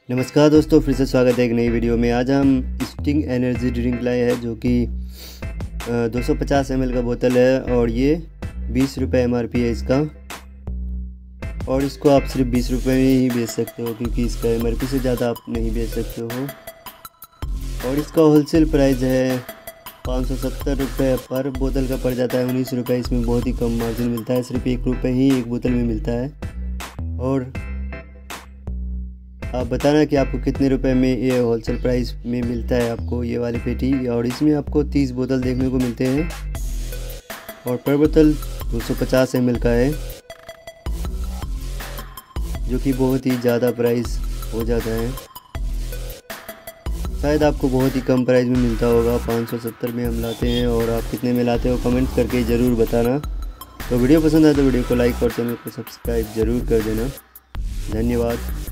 नमस्कार दोस्तों, फिर से स्वागत है एक नई वीडियो में। आज हम स्टिंग एनर्जी ड्रिंक लाए हैं जो कि 250 ml का बोतल है और ये 20 रुपये MRP है इसका। और इसको आप सिर्फ 20 रुपये में ही बेच सकते हो क्योंकि इसका MRP से ज़्यादा आप नहीं बेच सकते हो। और इसका होलसेल प्राइस है 570 रुपये पर बोतल का पड़ जाता है 19 रुपये। इसमें बहुत ही कम मार्जिन मिलता है, सिर्फ 1 रुपये ही एक बोतल में मिलता है। और आप बताना कि आपको कितने रुपए में ये होलसेल प्राइस में मिलता है आपको ये वाली पेटी। और इसमें आपको 30 बोतल देखने को मिलते हैं और पर बोतल 250 ml का है, जो कि बहुत ही ज़्यादा प्राइस हो जाता है। शायद आपको बहुत ही कम प्राइस में मिलता होगा, 570 में हम लाते हैं। और आप कितने में लाते हो कमेंट करके ज़रूर बताना। तो वीडियो पसंद आए तो वीडियो को लाइक और चैनल को सब्सक्राइब ज़रूर कर देना। धन्यवाद।